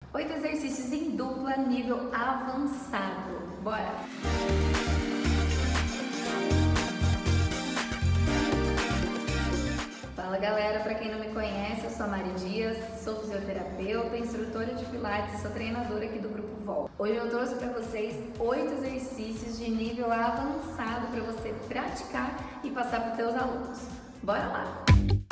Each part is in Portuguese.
8 exercícios em dupla nível avançado. Bora! Fala galera, para quem não me conhece, eu sou a Mari Dias, sou fisioterapeuta, instrutora de pilates e sou treinadora aqui do Grupo Vol. Hoje eu trouxe para vocês 8 exercícios de nível avançado para você praticar e passar para os teus alunos. Bora lá!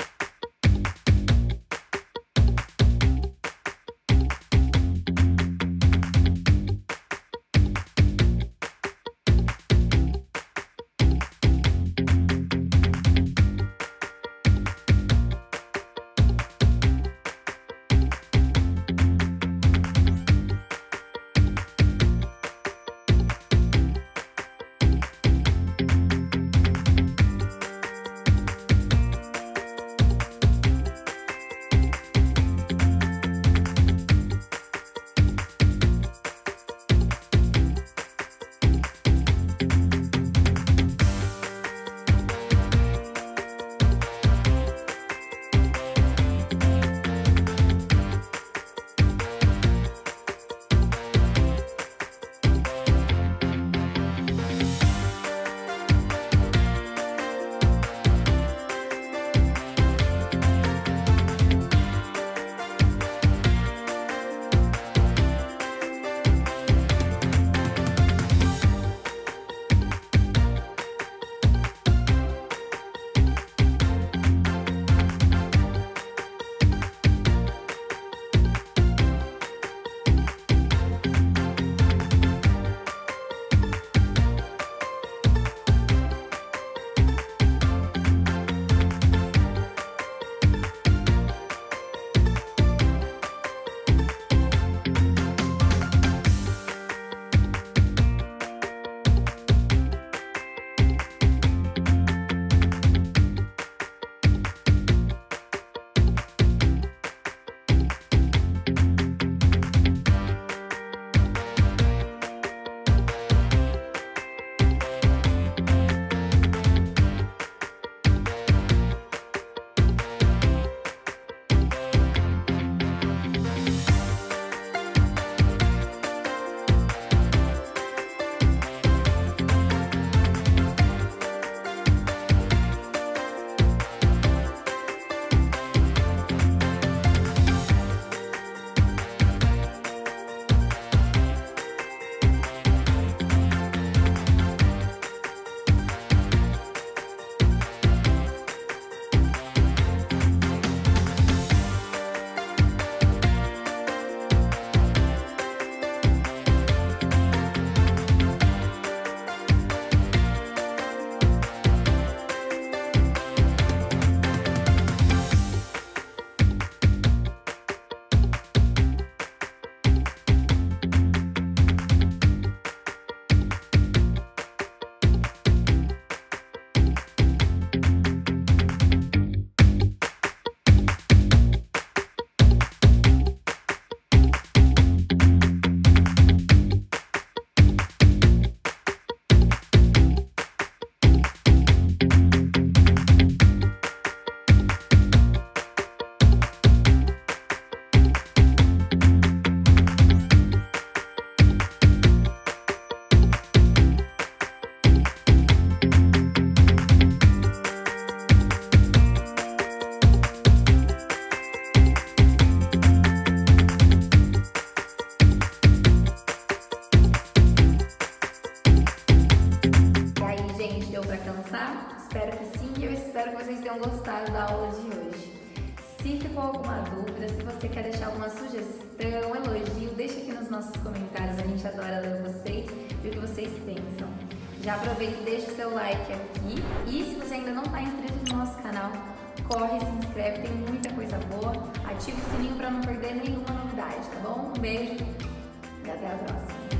Espero que sim e eu espero que vocês tenham gostado da aula de hoje. Se ficou alguma dúvida, se você quer deixar alguma sugestão, elogio, deixa aqui nos nossos comentários, a gente adora ler vocês e o que vocês pensam. Já aproveita e deixa o seu like aqui e se você ainda não está inscrito no nosso canal, corre, se inscreve, tem muita coisa boa, ativa o sininho para não perder nenhuma novidade, tá bom? Um beijo e até a próxima!